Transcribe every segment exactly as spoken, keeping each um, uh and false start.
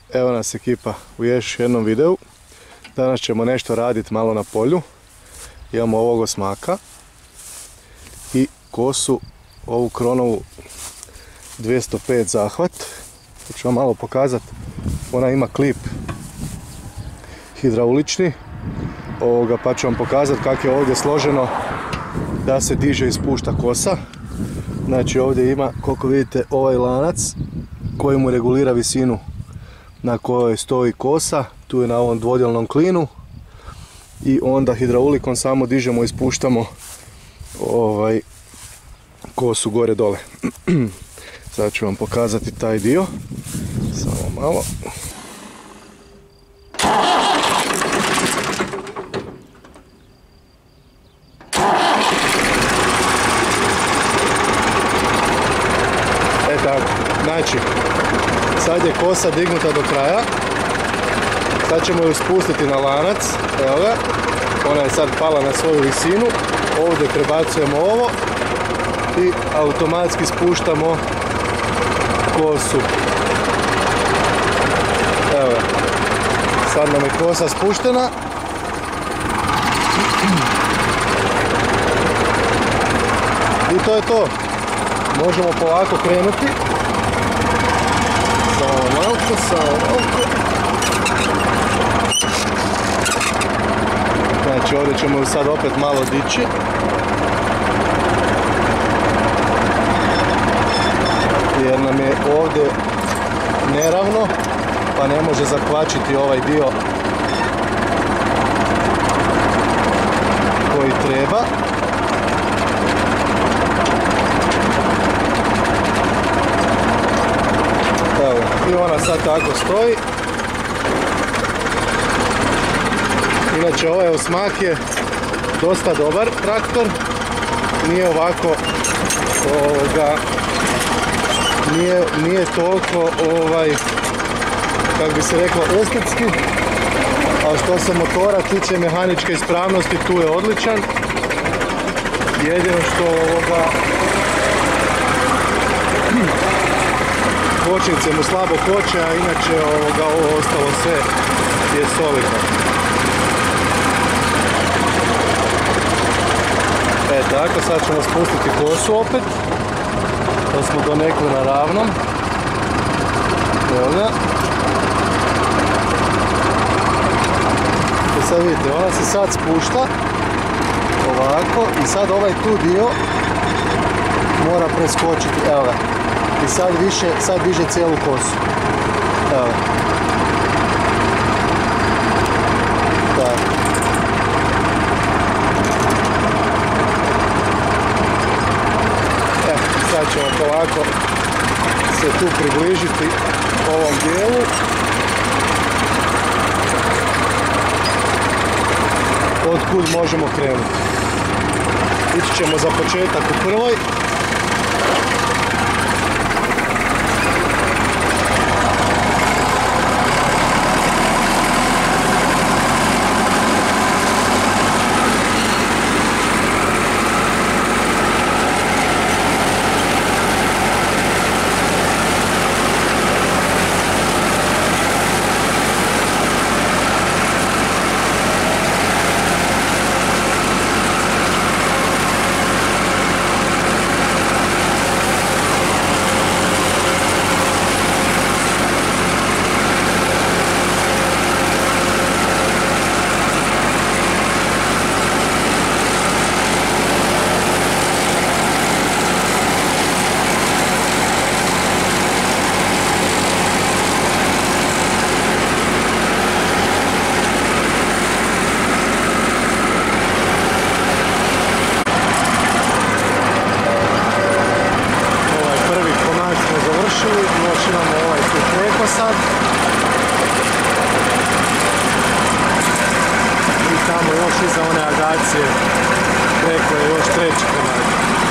Evo nas ekipa u još jednom videu. Danas ćemo nešto raditi malo na polju. Imamo ovog osmaka i kosu, ovu Kronovu dvjesto pet zahvat. Ću vam malo pokazati. Ona ima klip hidraulični, ovoga, pa ću vam pokazati kako je ovdje složeno da se diže i spušta kosa. Znači ovdje ima, koliko vidite, ovaj lanac koji mu regulira visinu na kojoj stoji kosa. Tu je na ovom dvodjelnom klinu i onda hidraulikom samo dižemo i spuštamo ovaj kosu gore dole. Sad ću vam pokazati taj dio. Samo malo. E tako, znači, sad je kosa dignuta do kraja. Sad ćemo ju spustiti na lanac, evo ga. Ona je sad pala na svoju visinu. Ovdje prebacujemo ovo i automatski spuštamo kosu. Evo ga. Sad nam je kosa spuštena. I to je to. Možemo polako krenuti. Samo malko, samo malko. Znači ovdje ćemo ju sad opet malo dići. Jer nam je ovdje neravno, pa ne može zakvačiti ovaj dio koji treba. Evo, i ona sad tako stoji. Inače ovaj osmak je dosta dobar traktor, nije ovako ovoga, nije, nije toliko ovaj, kako bi se reklo, estetski, a što se motora tiče, mehaničke ispravnosti, tu je odličan. Jedino što ovoga kočnice mu slabo koče, a inače ovoga, ovo ostalo sve je solidno. E tako, sad ćemo spustiti kosu opet, da smo donekle na ravnom. Evo ga. I sad vidite, ona se sad spušta, ovako, i sad ovaj tu dio mora preskočiti, evo ga. I sad više, sad diže cijelu kosu. Evo ga. Tako. Sad ćemo polako se tu približiti ovom dijelu. Otkud možemo krenuti. Ići ćemo za početak u prvoj. Još imamo ovaj tu preko sad. I tamo još iza one agacije preko je još treći komad.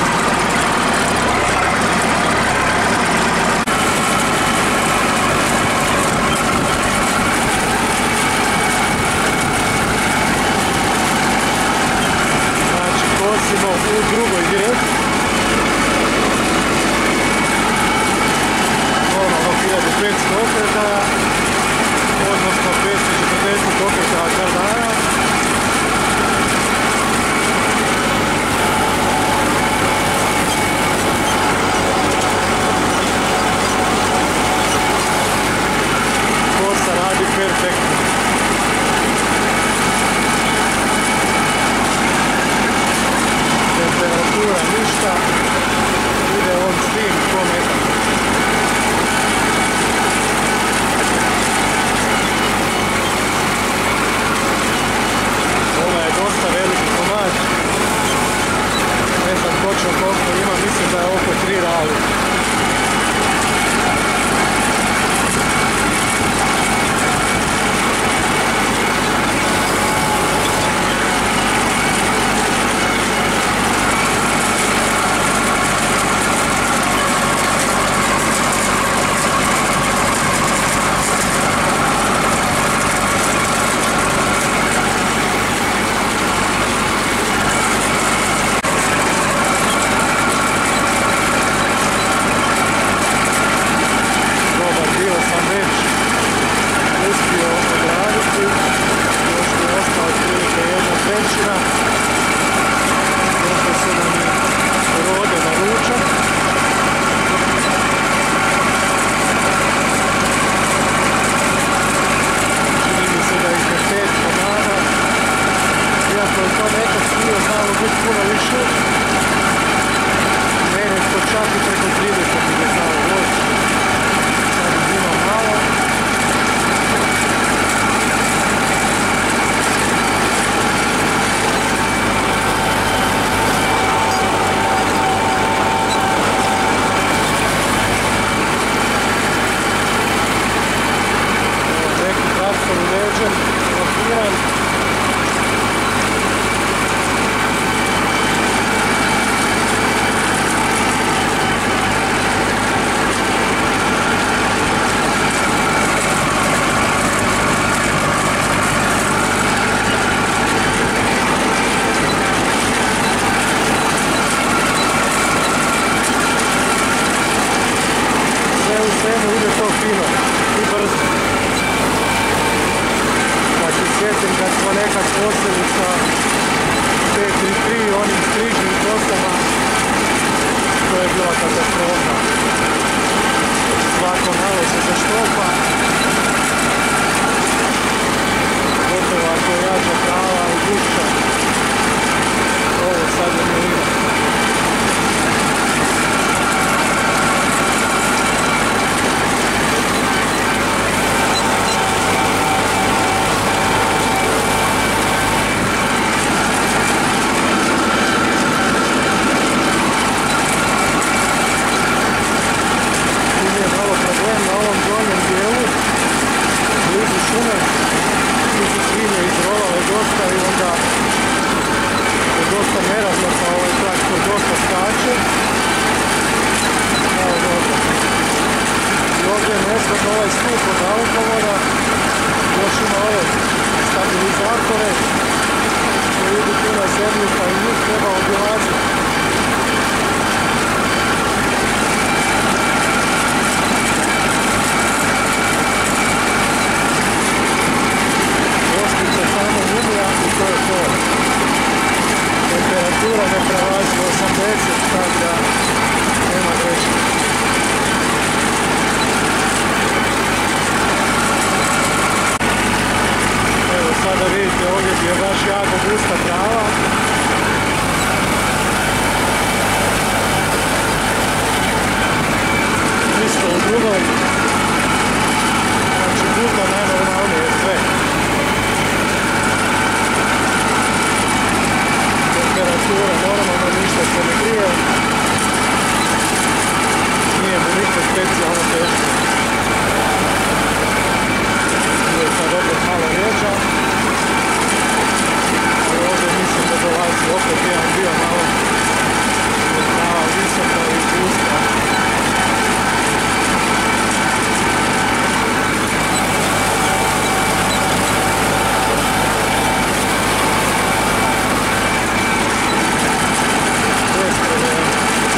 Znači kosimo u drugoj direkciji. hiljadu petsto okreta nekad posili sa pet tri tri onim križnim kosama, to je bila katastrofa. Svako malo se zaštopa, gotovo ako je jača trava i gušća. Ovo sad je milina. Ovaj stup od dalekovoda, još ima ove stabilizatore koji idu tu na zemlju, pa i njih treba obilaziti. Dostiče samo unija i to je to. Temperatura ne prelazi osamdeset, tako da nema greške. Sada vidite ovdje gdje je baš jako gusta trava. Isto u drugoj. Znači puno najnormalnije sve. Temperatura normalno, ništa se ne grije. Nije mu ništa specijalno teško. Tu je sad opet malo rjeđa. Ovdje mislim da dolazi opet jedan dio malo trava visoka i gusta. Bez problema.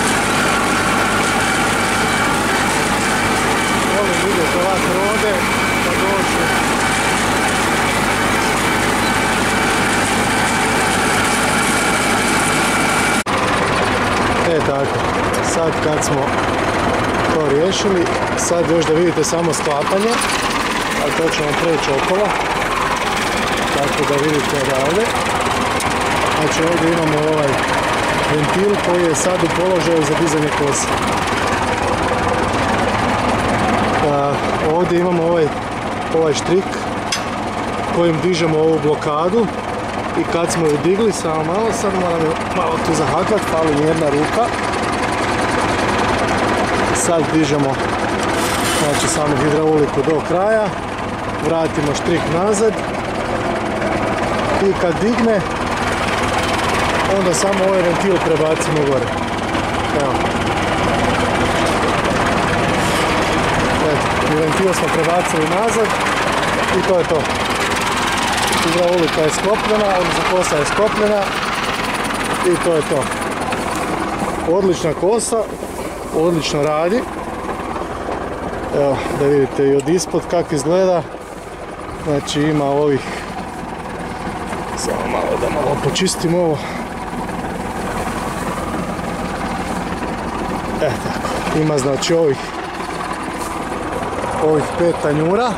Volim vidjeti ovak rode da dođu. E tako, sad kad smo to riješili, sad još da vidite samo sklapanje, a to ćemo preći okolo, tako da vidite odavde. Znači ovdje imamo ovaj ventil koji je sad u položaju za dizanje kose. A, ovdje imamo ovaj, ovaj štrik kojim dižemo ovu blokadu. I kad smo ju digli, samo malo, sad moram ju malo tu zahakat, fali mi jedna ruka. Sad dižemo, znači samo hidrauliku do kraja, vratimo štrik nazad i kad digne, onda samo ovaj ventil prebacimo gore. Evo. Eto, i ventil smo prebacili nazad i to je to. Hidraulika je sklopljena, odnosno kosa je sklopljena i to je to. Odlična kosa, odlično radi. Evo da vidite i od ispod kako izgleda. Znači ima ovih, samo malo da malo počistim ovo. E tako, ima znači ovih, ovih pet tanjura.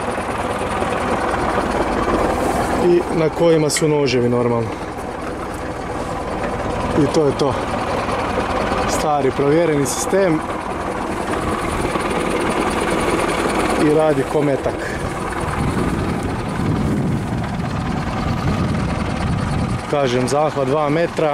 I na kojima su noževi normalno. I to je to. Stari provjereni sistem. I radi ko metak. Kažem, zahvat dva metra.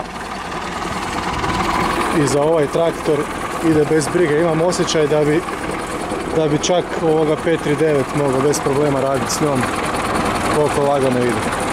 I za ovaj traktor ide bez brige. Imam osjećaj da bi, da bi čak ovoga pet tri devet mogao bez problema raditi s njom. Koliko lagano ide.